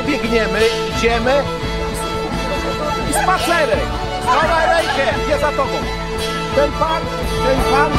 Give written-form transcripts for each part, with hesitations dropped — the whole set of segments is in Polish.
nie biegniemy, idziemy i spacerek. Dawaj rękę, gdzie za tobą? Ten pan, ten pan.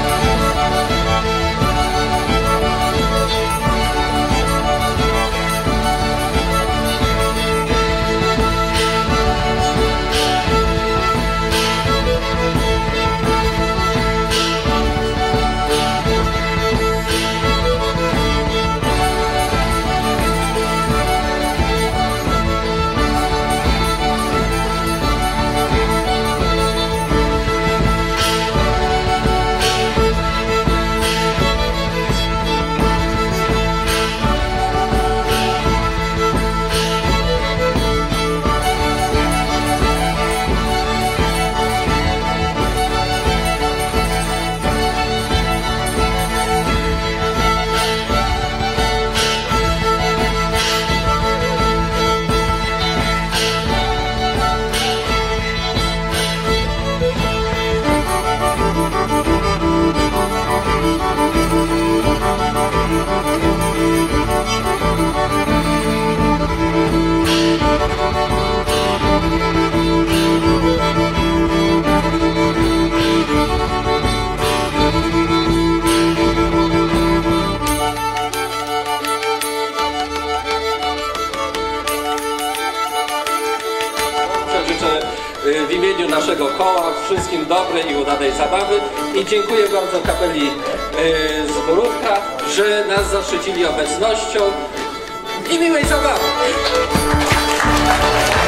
W imieniu naszego koła wszystkim dobrej i udanej zabawy i dziękuję bardzo kapeli z Borówka, że nas zaszczycili obecnością i miłej zabawy.